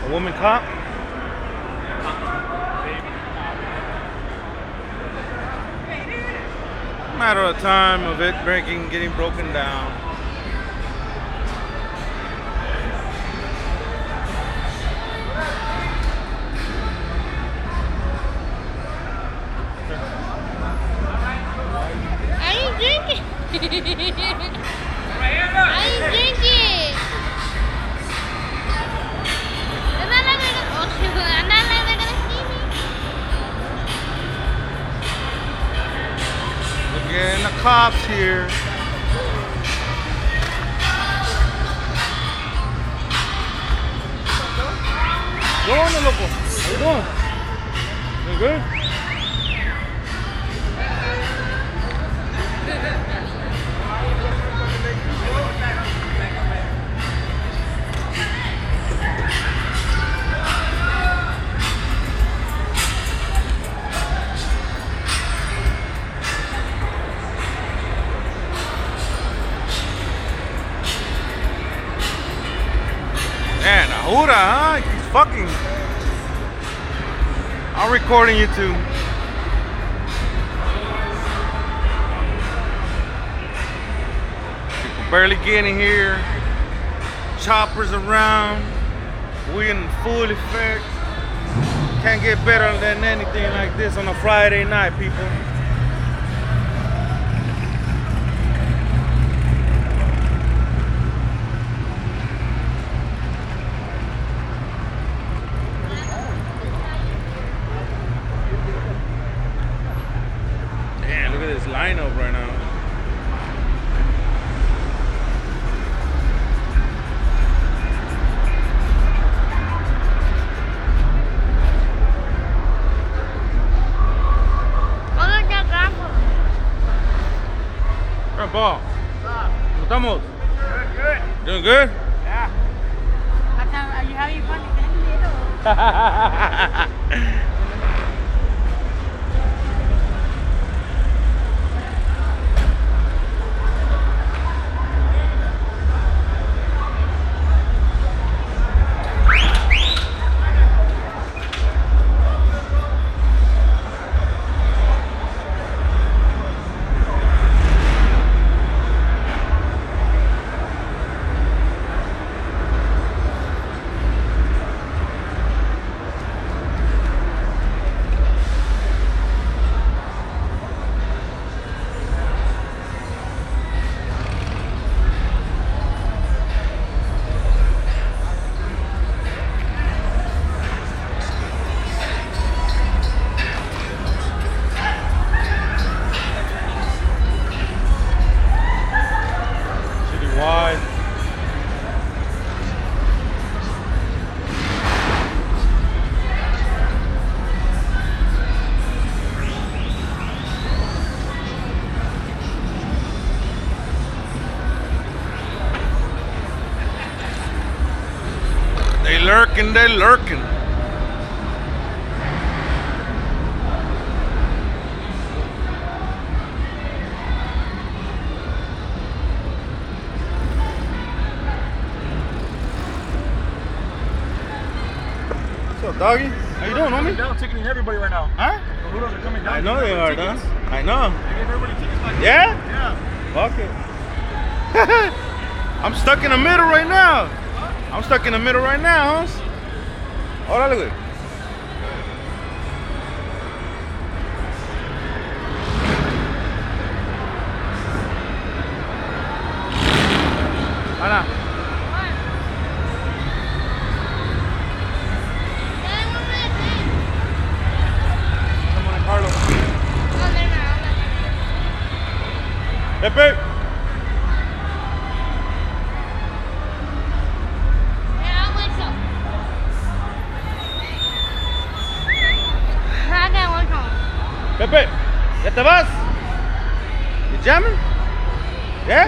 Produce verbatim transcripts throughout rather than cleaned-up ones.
A woman cop? Matter of time of it breaking, getting broken down. I ain't drinking. I ain't drinking. I'm not like they're gonna, oh shit, I'm not like they're gonna see me. Again, the cops here. Go on, loco. How you doing? You good? Man, Ahura, huh? He's fucking. I'm recording you too. People barely getting here. Choppers around. We in full effect. Can't get better than anything like this on a Friday night, people. Look at this lineup right now. Hola, ya Grandpa. Grandpa, ¿cómo estamos? Good, good. Doing good? Yeah. Are you having fun? Citywide. They lurking, they lurking. What's up, doggy? How you doing, Coming homie? down, ticketing everybody right now. Huh? The Hooters are coming down. I know they are, Tickets. huh? I know. They gave everybody tickets back. Yeah? Yeah. Fuck it. I'm stuck in the middle right now. I'm stuck in the middle right now, huh? Órale, güey. Ana. Someone in Carlos. Pepe. Pepe, ¿ya te vas? You jamming? Yeah?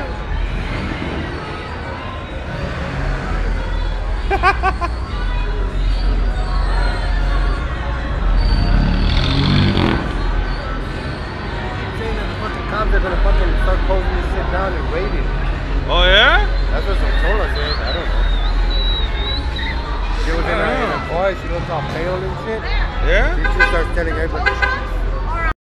Saying that the fucking cops are gonna fucking start closing this shit down and raiding. Oh yeah? That's what they told us, man. I don't know. She was in a, in Yeah. a car, she looks all pale and shit. Yeah? She just starts telling everybody,